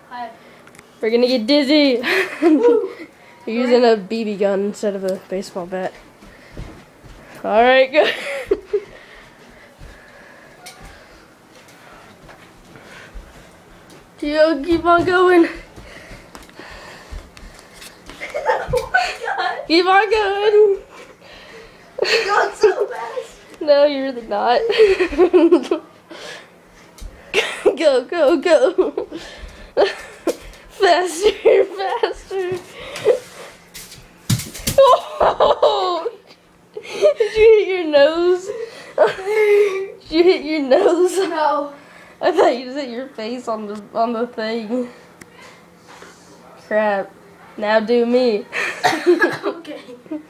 Hi. We're gonna get dizzy. You're using a BB gun instead of a baseball bat. Alright, go. Yo, keep on going. Oh my god. Keep on going. You're going so fast. No, you're really not. Go, go, go. Faster, faster. Oh! Did you hit your nose? Did you hit your nose? No. I thought you just hit your face on the thing. Crap. Now do me. Okay.